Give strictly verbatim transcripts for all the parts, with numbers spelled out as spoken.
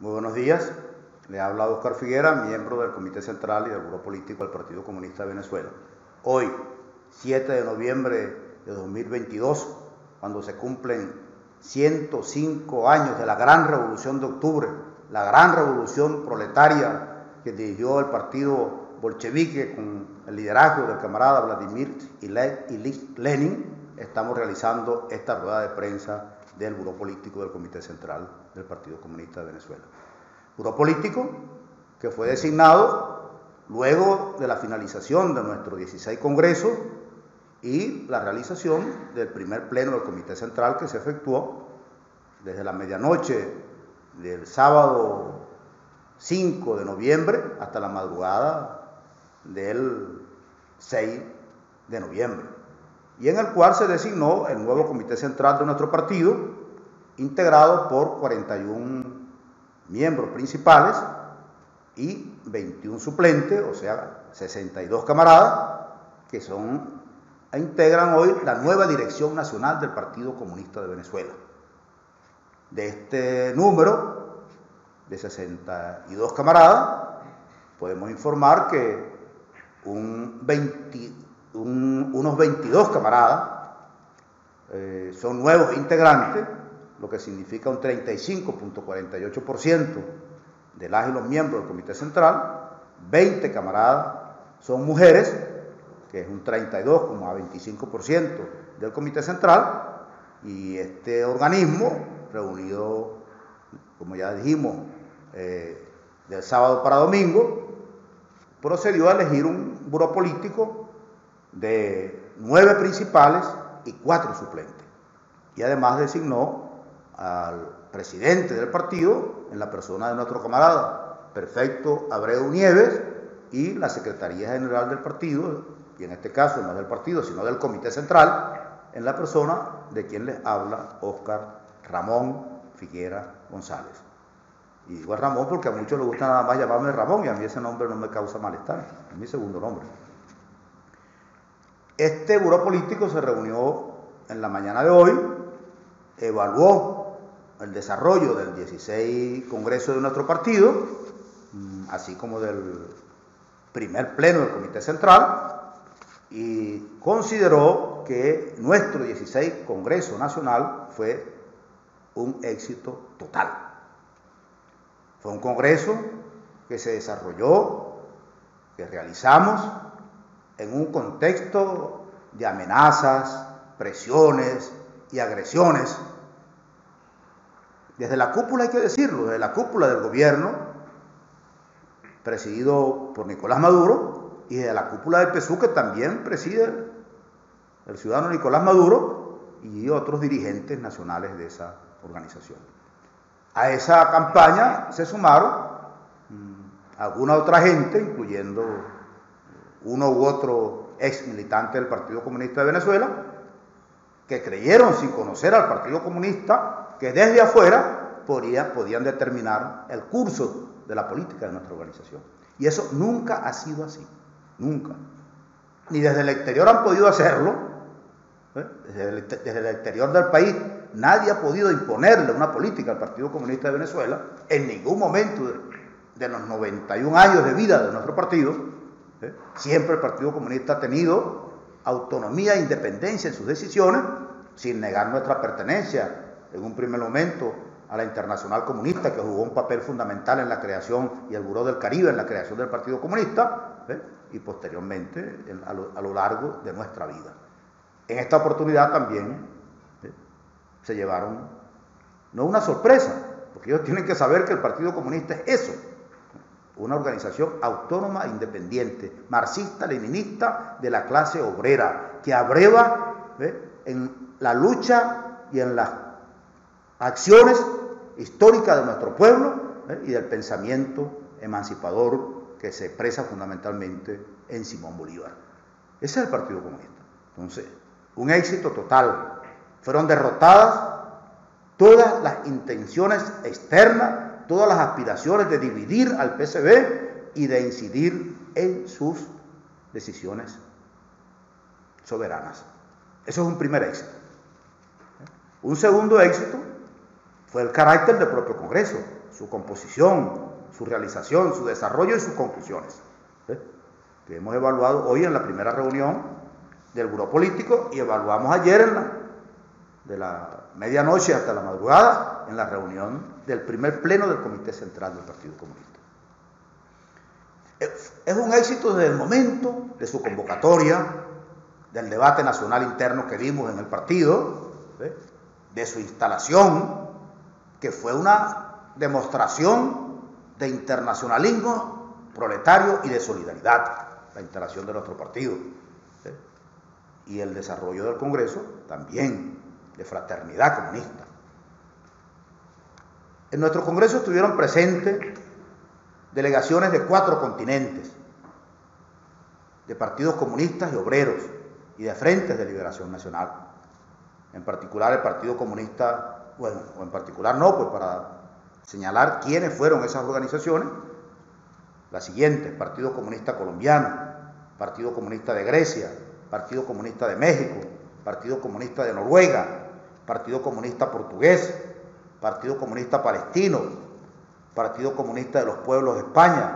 Muy buenos días. Le habla Óscar Figuera, miembro del Comité Central y del Buró Político del Partido Comunista de Venezuela. Hoy, siete de noviembre de dos mil veintidós, cuando se cumplen ciento cinco años de la gran revolución de octubre, la gran revolución proletaria que dirigió el partido bolchevique con el liderazgo del camarada Vladimir Ilich Lenin, estamos realizando esta rueda de prensa del Buró Político del Comité Central del Partido Comunista de Venezuela. Buró Político que fue designado luego de la finalización de nuestro dieciséis Congreso y la realización del primer pleno del Comité Central, que se efectuó desde la medianoche del sábado cinco de noviembre hasta la madrugada del seis de noviembre, y en el cual se designó el nuevo Comité Central de nuestro partido, integrado por cuarenta y uno miembros principales y veintiún suplentes, o sea, sesenta y dos camaradas, que son e integran hoy la nueva dirección nacional del Partido Comunista de Venezuela. De este número de sesenta y dos camaradas, podemos informar que un veinte, un, unos veintidós camaradas eh, son nuevos integrantes, lo que significa un treinta y cinco punto cuarenta y ocho por ciento de las y los miembros del Comité Central. veinte camaradas son mujeres, que es un treinta y dos coma veinticinco por ciento del Comité Central, y este organismo, reunido, como ya dijimos, eh, del sábado para domingo, procedió a elegir un buró político de nueve principales y cuatro suplentes, y además designó al presidente del partido en la persona de nuestro camarada Perfecto Abreu Nieves, y la Secretaría General del partido, y en este caso no del partido sino del Comité Central, en la persona de quien les habla, Óscar Ramón Figuera González. Y digo Ramón porque a muchos les gusta nada más llamarme Ramón, y a mí ese nombre no me causa malestar, es mi segundo nombre. Este buró político se reunió en la mañana de hoy, evaluó el desarrollo del dieciséis Congreso de nuestro partido, así como del primer pleno del Comité Central, y consideró que nuestro dieciséis Congreso Nacional fue un éxito total. Fue un congreso que se desarrolló, que realizamos en un contexto de amenazas, presiones y agresiones desde la cúpula, hay que decirlo, desde la cúpula del gobierno presidido por Nicolás Maduro, y desde la cúpula del P S U, que también preside el ciudadano Nicolás Maduro y otros dirigentes nacionales de esa organización. A esa campaña se sumaron mmm, alguna otra gente, incluyendo uno u otro ex militante del Partido Comunista de Venezuela, que creyeron, sin conocer al Partido Comunista, que desde afuera podía, podían determinar el curso de la política de nuestra organización. Y eso nunca ha sido así, nunca. Ni desde el exterior han podido hacerlo, ¿eh? desde, el, desde el exterior del país nadie ha podido imponerle una política al Partido Comunista de Venezuela en ningún momento de, de los noventa y un años de vida de nuestro partido. ¿eh? Siempre el Partido Comunista ha tenido autonomía e independencia en sus decisiones, sin negar nuestra pertenencia en un primer momento a la Internacional Comunista, que jugó un papel fundamental en la creación, y el Buró del Caribe en la creación del Partido Comunista, ¿eh? y posteriormente en, a, lo, a lo largo de nuestra vida. En esta oportunidad también ¿eh? se llevaron, no una sorpresa, porque ellos tienen que saber que el Partido Comunista es eso, una organización autónoma e independiente, marxista-leninista de la clase obrera, que abreva ¿eh? en la lucha y en las acciones históricas de nuestro pueblo ¿eh? y del pensamiento emancipador que se expresa fundamentalmente en Simón Bolívar. Ese es el Partido Comunista. Entonces, un éxito total. Fueron derrotadas todas las intenciones externas, todas las aspiraciones de dividir al P S B y de incidir en sus decisiones soberanas. Eso es un primer éxito. Un segundo éxito fue el carácter del propio Congreso, su composición, su realización, su desarrollo y sus conclusiones, ¿eh? que hemos evaluado hoy en la primera reunión del Buró Político y evaluamos ayer en la, de la medianoche hasta la madrugada en la reunión del primer pleno del Comité Central del Partido Comunista. Es un éxito desde el momento de su convocatoria, del debate nacional interno que vimos en el partido, ¿eh? de su instalación, que fue una demostración de internacionalismo proletario y de solidaridad, la instalación de nuestro partido, ¿eh? y el desarrollo del Congreso también, de fraternidad comunista. En nuestro Congreso estuvieron presentes delegaciones de cuatro continentes, de partidos comunistas y obreros, y de frentes de liberación nacional. En particular el Partido Comunista, bueno, o en particular no, pues para señalar quiénes fueron esas organizaciones, las siguientes: Partido Comunista Colombiano, Partido Comunista de Grecia, Partido Comunista de México, Partido Comunista de Noruega, Partido Comunista Portugués, Partido Comunista Palestino, Partido Comunista de los Pueblos de España,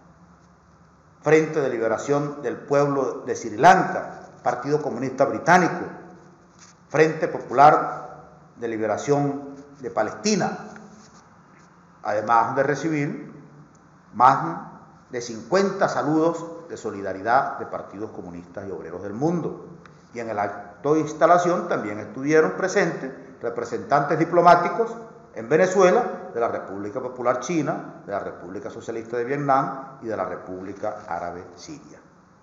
Frente de Liberación del Pueblo de Sri Lanka, Partido Comunista Británico, Frente Popular de Liberación de Palestina, además de recibir más de cincuenta saludos de solidaridad de partidos comunistas y obreros del mundo. Y en el acto de instalación también estuvieron presentes representantes diplomáticos en Venezuela, de la República Popular China, de la República Socialista de Vietnam y de la República Árabe Siria.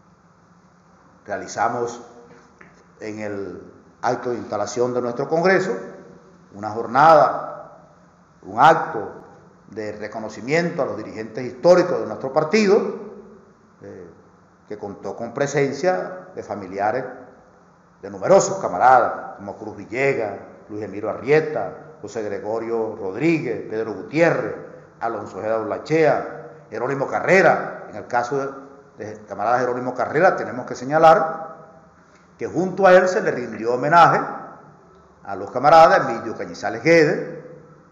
Realizamos en el acto de instalación de nuestro Congreso una jornada, un acto de reconocimiento a los dirigentes históricos de nuestro partido, eh, que contó con presencia de familiares de numerosos camaradas, como Cruz Villegas, Luis Emiro Arrieta, José Gregorio Rodríguez, Pedro Gutiérrez, Alonso Ojeda Urlachea, Jerónimo Carrera. En el caso de, de camarada Jerónimo Carrera tenemos que señalar que junto a él se le rindió homenaje a los camaradas Emilio Cañizales Guedes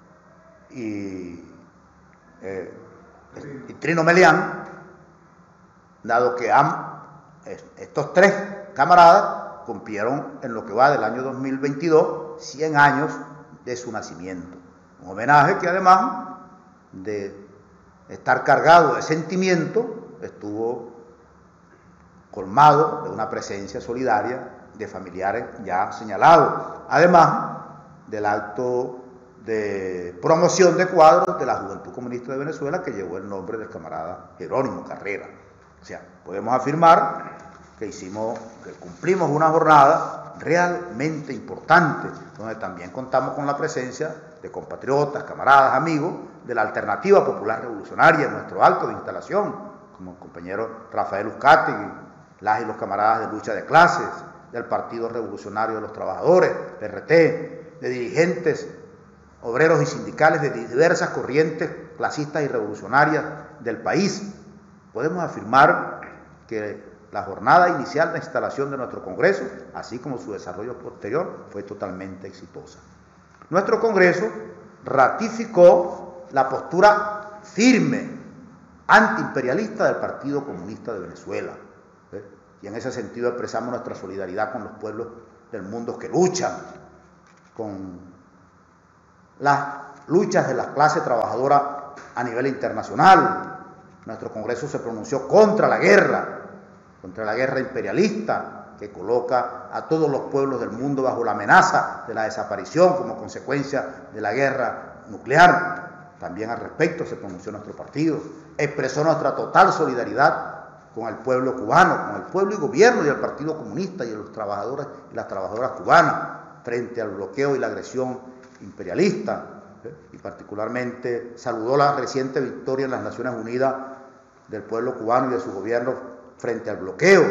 y, eh, y Trino Melián, dado que han, estos tres camaradas cumplieron en lo que va del año dos mil veintidós cien años de su nacimiento. Un homenaje que además de estar cargado de sentimiento, estuvo colmado de una presencia solidaria de familiares ya señalados, además del acto de promoción de cuadros de la Juventud Comunista de Venezuela que llevó el nombre del camarada Jerónimo Carrera. O sea, podemos afirmar que hicimos, que cumplimos una jornada realmente importante, donde también contamos con la presencia de compatriotas, camaradas, amigos de la Alternativa Popular Revolucionaria en nuestro acto de instalación, como el compañero Rafael Uzcategui, las y los camaradas de lucha de clases, del Partido Revolucionario de los Trabajadores, P R T, de dirigentes obreros y sindicales de diversas corrientes clasistas y revolucionarias del país. Podemos afirmar que la jornada inicial de instalación de nuestro Congreso, así como su desarrollo posterior, fue totalmente exitosa. Nuestro Congreso ratificó la postura firme, antiimperialista del Partido Comunista de Venezuela, ¿eh? y en ese sentido expresamos nuestra solidaridad con los pueblos del mundo que luchan, con las luchas de la clase trabajadora a nivel internacional. Nuestro Congreso se pronunció contra la guerra, contra la guerra imperialista que coloca a todos los pueblos del mundo bajo la amenaza de la desaparición como consecuencia de la guerra nuclear. También al respecto se pronunció nuestro partido. Expresó nuestra total solidaridad con el pueblo cubano, con el pueblo y gobierno y el Partido Comunista y los trabajadores y las trabajadoras cubanas frente al bloqueo y la agresión imperialista, ¿eh? y particularmente saludó la reciente victoria en las Naciones Unidas del pueblo cubano y de su gobierno frente al bloqueo.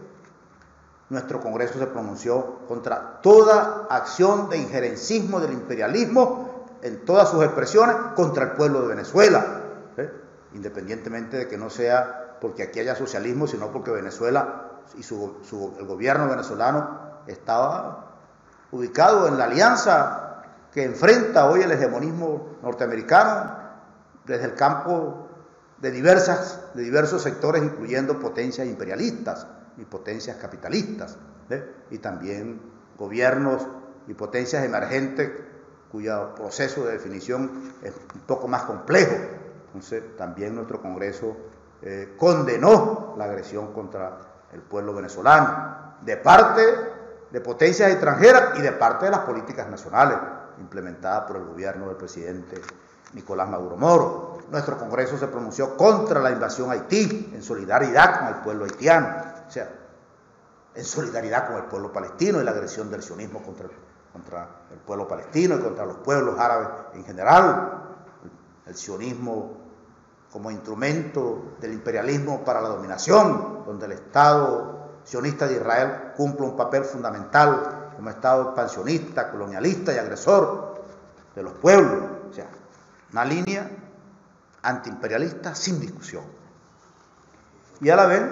Nuestro Congreso se pronunció contra toda acción de injerencismo del imperialismo en todas sus expresiones contra el pueblo de Venezuela, ¿eh? independientemente de que no sea porque aquí haya socialismo, sino porque Venezuela y su, su, el gobierno venezolano estaba ubicado en la alianza que enfrenta hoy el hegemonismo norteamericano desde el campo de, diversas, de diversos sectores, incluyendo potencias imperialistas y potencias capitalistas, ¿eh? y también gobiernos y potencias emergentes cuyo proceso de definición es un poco más complejo. Entonces, también nuestro Congreso eh, condenó la agresión contra el pueblo venezolano, de parte de potencias extranjeras y de parte de las políticas nacionales implementadas por el gobierno del presidente Nicolás Maduro Moro. Nuestro Congreso se pronunció contra la invasión a Haití, en solidaridad con el pueblo haitiano, o sea, en solidaridad con el pueblo palestino y la agresión del sionismo contra el, contra el pueblo palestino y contra los pueblos árabes en general. El, el sionismo como instrumento del imperialismo para la dominación, donde el Estado sionista de Israel cumple un papel fundamental como Estado expansionista, colonialista y agresor de los pueblos. O sea, una línea antiimperialista sin discusión. Y a la vez,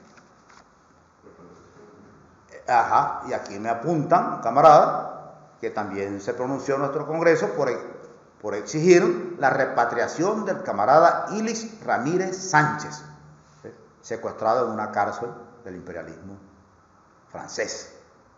ajá, y aquí me apuntan, camarada, que también se pronunció en nuestro Congreso por, por exigir la repatriación del camarada Ilis Ramírez Sánchez, ¿sí?, secuestrado en una cárcel del imperialismo francés.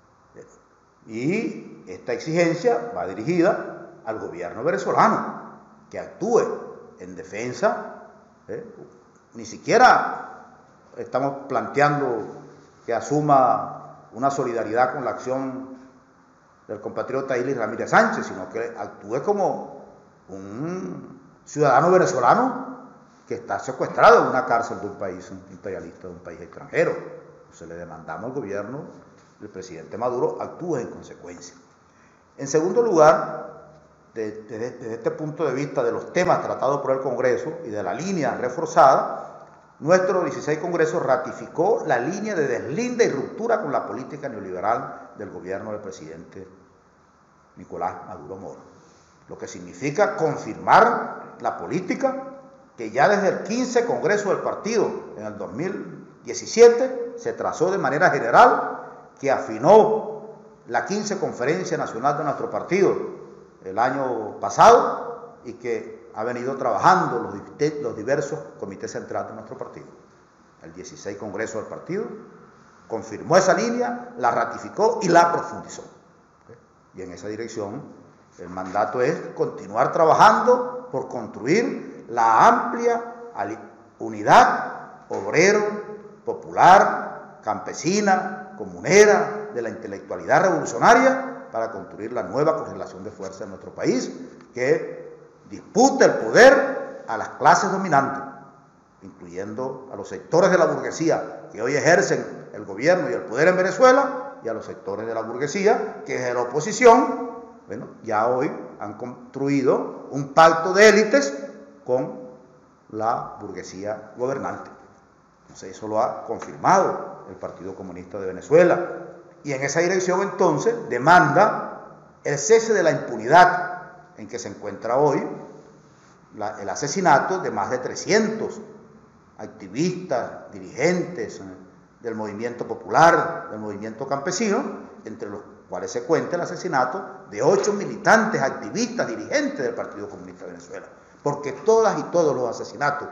Y esta exigencia va dirigida al gobierno venezolano, que actúe en defensa, ¿eh? Ni siquiera estamos planteando que asuma una solidaridad con la acción del compatriota Ilis Ramírez Sánchez, sino que actúe como un ciudadano venezolano que está secuestrado en una cárcel de un país imperialista, de un país extranjero. Entonces le demandamos al gobierno del presidente Maduro actúe en consecuencia. En segundo lugar, desde, desde, desde este punto de vista de los temas tratados por el Congreso y de la línea reforzada, nuestro dieciséis Congreso ratificó la línea de deslinde y ruptura con la política neoliberal del gobierno del presidente Nicolás Maduro Moro, lo que significa confirmar la política que ya desde el quince Congreso del partido en el dos mil diecisiete se trazó de manera general, que afinó la quince Conferencia Nacional de nuestro partido el año pasado y que ha venido trabajando los, los diversos comités centrales de nuestro partido. El dieciséis Congreso del partido confirmó esa línea, la ratificó y la profundizó. Y en esa dirección el mandato es continuar trabajando por construir la amplia unidad obrero, popular, campesina, comunera, de la intelectualidad revolucionaria para construir la nueva correlación de fuerza en nuestro país, que disputa el poder a las clases dominantes, incluyendo a los sectores de la burguesía que hoy ejercen el gobierno y el poder en Venezuela, y a los sectores de la burguesía que desde la oposición, bueno, ya hoy han construido un pacto de élites con la burguesía gobernante. Entonces eso lo ha confirmado el Partido Comunista de Venezuela. Y en esa dirección entonces demanda el cese de la impunidad en que se encuentra hoy la, el asesinato de más de trescientos activistas, dirigentes del movimiento popular, del movimiento campesino, entre los cuales se cuenta el asesinato de ocho militantes, activistas, dirigentes del Partido Comunista de Venezuela. Porque todas y todos los asesinatos,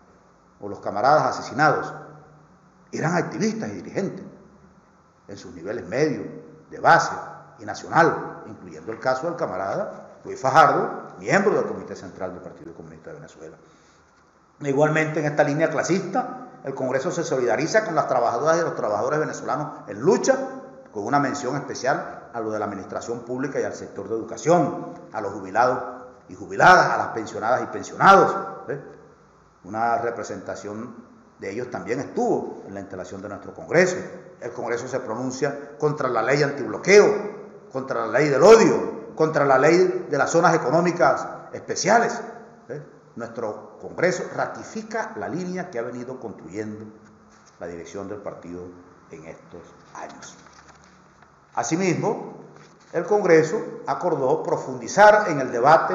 o los camaradas asesinados, eran activistas y dirigentes, en sus niveles medios, de base y nacional, incluyendo el caso del camarada Luis Fajardo, miembro del Comité Central del Partido Comunista de Venezuela. Igualmente, en esta línea clasista, el Congreso se solidariza con las trabajadoras y los trabajadores venezolanos en lucha, con una mención especial a lo de la administración pública y al sector de educación, a los jubilados y jubiladas, a las pensionadas y pensionados. ¿eh? Una representación de ellos también estuvo en la instalación de nuestro Congreso. El Congreso se pronuncia contra la ley antibloqueo, contra la ley del odio, contra la ley de las zonas económicas especiales. ¿eh? Nuestro Congreso ratifica la línea que ha venido construyendo la dirección del partido en estos años. Asimismo, el Congreso acordó profundizar en el debate,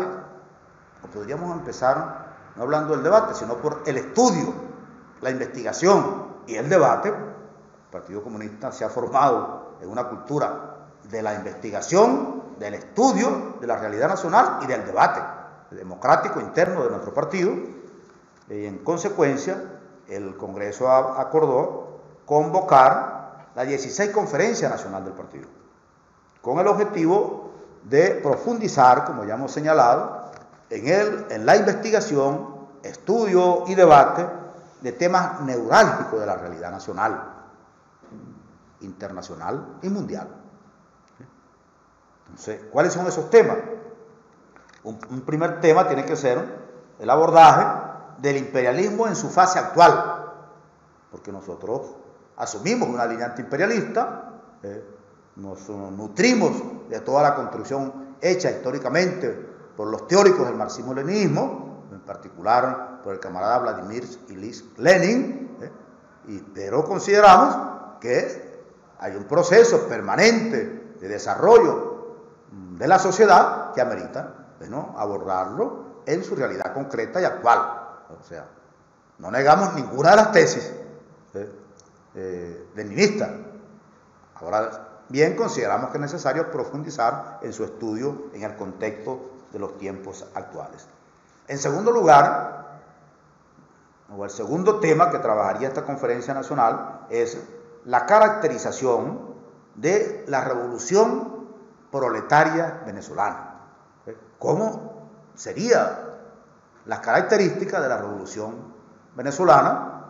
o podríamos empezar no hablando del debate, sino por el estudio, la investigación y el debate. El Partido Comunista se ha formado en una cultura de la investigación, del estudio de la realidad nacional y del debate democrático interno de nuestro partido. Y en consecuencia, el Congreso acordó convocar la dieciséis Conferencia Nacional del partido, con el objetivo de profundizar, como ya hemos señalado, en, el, en la investigación, estudio y debate de temas neurálgicos de la realidad nacional, internacional y mundial. Entonces, ¿cuáles son esos temas? Un, un primer tema tiene que ser el abordaje del imperialismo en su fase actual, porque nosotros asumimos una línea antiimperialista, eh, nos nutrimos de toda la construcción hecha históricamente por los teóricos del marxismo-leninismo, en particular por el camarada Vladimir Ilich Lenin, eh, y, pero consideramos que hay un proceso permanente de desarrollo de la sociedad que amerita, bueno, abordarlo en su realidad concreta y actual. O sea, no negamos ninguna de las tesis eh, eh, leninistas. Ahora bien, consideramos que es necesario profundizar en su estudio en el contexto de los tiempos actuales. En segundo lugar, o el segundo tema que trabajaría esta conferencia nacional es la caracterización de la revolución proletaria venezolana. ¿Cómo serían las características de la revolución venezolana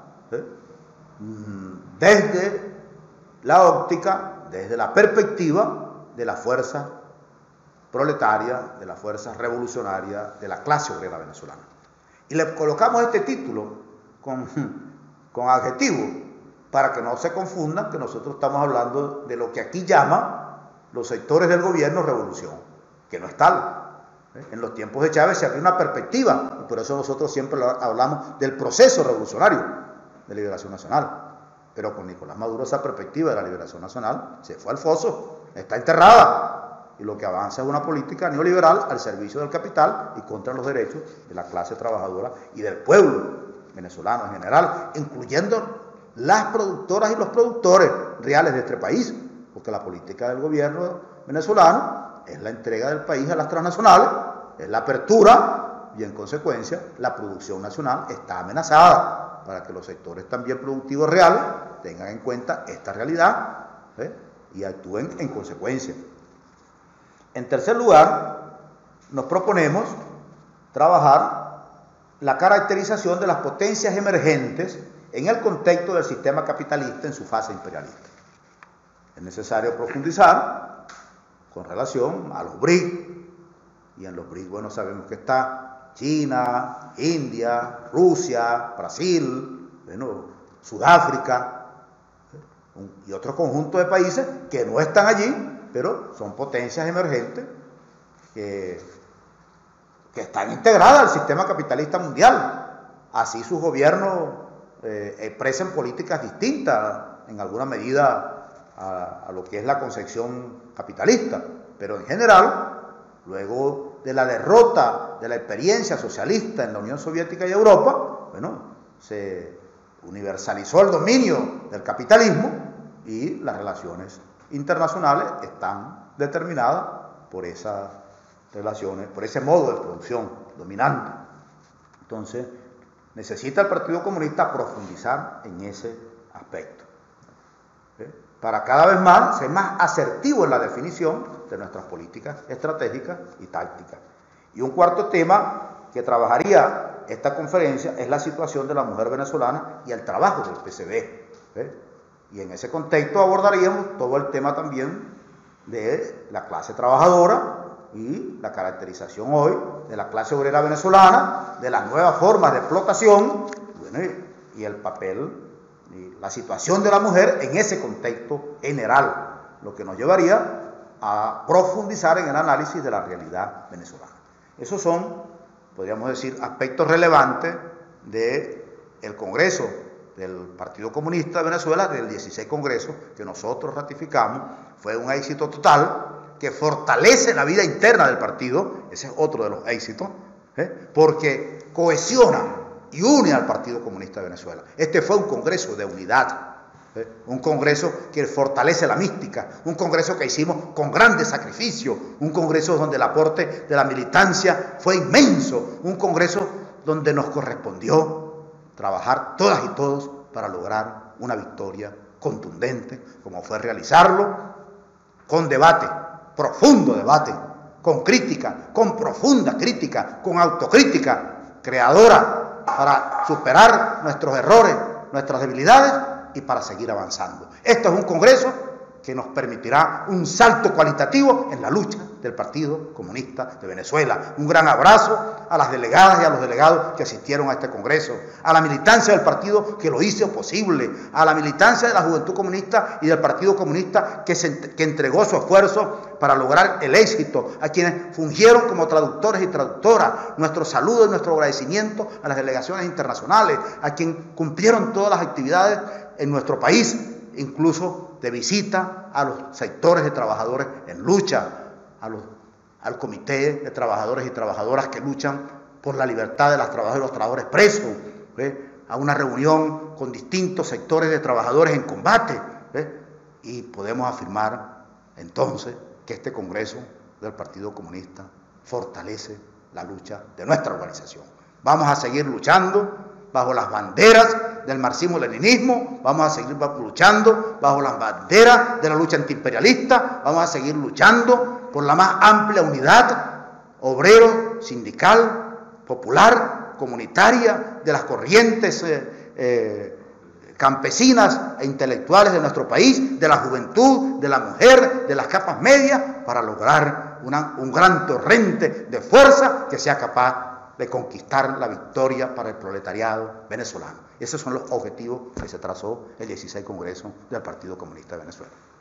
desde la óptica, desde la perspectiva de la fuerza proletaria, de la fuerza revolucionaria, de la clase obrera venezolana? Y le colocamos este título con, con adjetivo para que no se confundan que nosotros estamos hablando de lo que aquí llaman los sectores del gobierno revolución, que no es tal. En los tiempos de Chávez se abrió una perspectiva, y por eso nosotros siempre hablamos del proceso revolucionario de liberación nacional. Pero con Nicolás Maduro esa perspectiva de la liberación nacional se fue al foso, está enterrada, y lo que avanza es una política neoliberal al servicio del capital y contra los derechos de la clase trabajadora y del pueblo venezolano en general, incluyendo las productoras y los productores reales de este país, porque la política del gobierno venezolano es la entrega del país a las transnacionales, es la apertura, y en consecuencia la producción nacional está amenazada, para que los sectores también productivos reales tengan en cuenta esta realidad ¿eh? y actúen en consecuencia. En tercer lugar, nos proponemos trabajar la caracterización de las potencias emergentes en el contexto del sistema capitalista en su fase imperialista. Es necesario profundizar con relación a los B R I C, y en los B R I C, bueno, sabemos que está China, India, Rusia, Brasil, bueno, Sudáfrica, y otro conjunto de países que no están allí, pero son potencias emergentes que, que están integradas al sistema capitalista mundial. Así sus gobiernos eh, expresan políticas distintas, en alguna medida, a, a lo que es la concepción capitalista, pero en general, luego de la derrota de la experiencia socialista en la Unión Soviética y Europa, bueno, se universalizó el dominio del capitalismo y las relaciones internacionales están determinadas por esas relaciones, por ese modo de producción dominante. Entonces, necesita el Partido Comunista profundizar en ese aspecto, ¿eh? para cada vez más ser más asertivo en la definición de nuestras políticas estratégicas y tácticas. Y un cuarto tema que trabajaría esta conferencia es la situación de la mujer venezolana y el trabajo del P C B. ¿eh? Y en ese contexto abordaríamos todo el tema también de la clase trabajadora y la caracterización hoy de la clase obrera venezolana, de las nuevas formas de explotación, bueno, y, y el papel y la situación de la mujer en ese contexto general, lo que nos llevaría a profundizar en el análisis de la realidad venezolana. Esos son, podríamos decir, aspectos relevantes del Congreso del Partido Comunista de Venezuela, del dieciséis Congreso, que nosotros ratificamos. Fue un éxito total, que fortalece la vida interna del partido, ese es otro de los éxitos, ¿eh? porque cohesiona y une al Partido Comunista de Venezuela. Este fue un Congreso de unidad, ¿eh? Un Congreso que fortalece la mística, un Congreso que hicimos con grandes sacrificios, un Congreso donde el aporte de la militancia fue inmenso, un Congreso donde nos correspondió trabajar todas y todos para lograr una victoria contundente, como fue realizarlo con debate, profundo debate, con crítica, con profunda crítica, con autocrítica creadora para superar nuestros errores, nuestras debilidades y para seguir avanzando. Esto es un Congreso que nos permitirá un salto cualitativo en la lucha del Partido Comunista de Venezuela. Un gran abrazo a las delegadas y a los delegados que asistieron a este Congreso, a la militancia del partido que lo hizo posible, a la militancia de la Juventud Comunista y del Partido Comunista que, se, que entregó su esfuerzo para lograr el éxito, a quienes fungieron como traductores y traductoras. Nuestro saludo y nuestro agradecimiento a las delegaciones internacionales, a quienes cumplieron todas las actividades en nuestro país, incluso de visita a los sectores de trabajadores en lucha, a los, al comité de trabajadores y trabajadoras que luchan por la libertad de las trabajadoras y los trabajadores presos, ¿eh? A una reunión con distintos sectores de trabajadores en combate, ¿eh? Y podemos afirmar entonces que este Congreso del Partido Comunista fortalece la lucha de nuestra organización. Vamos a seguir luchando bajo las banderas del marxismo-leninismo, vamos a seguir luchando bajo las banderas de la lucha antiimperialista, vamos a seguir luchando por la más amplia unidad obrero, sindical, popular, comunitaria, de las corrientes eh, eh, campesinas e intelectuales de nuestro país, de la juventud, de la mujer, de las capas medias, para lograr una, un gran torrente de fuerza que sea capaz de conquistar la victoria para el proletariado venezolano. Esos son los objetivos que se trazó el dieciséis Congreso del Partido Comunista de Venezuela.